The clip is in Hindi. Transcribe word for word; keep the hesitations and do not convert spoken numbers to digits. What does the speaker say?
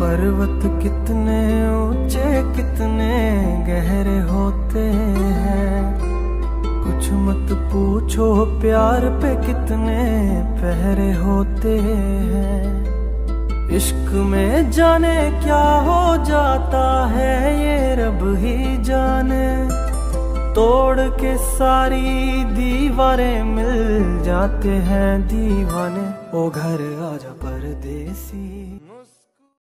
पर्वत कितने ऊंचे कितने गहरे होते हैं, कुछ मत पूछो प्यार पे कितने पहरे होते हैं। इश्क में जाने क्या हो जाता है ये रब ही जाने, तोड़ के सारी दीवारें मिल जाते हैं दीवाने। ओ घर आजा परदेसी।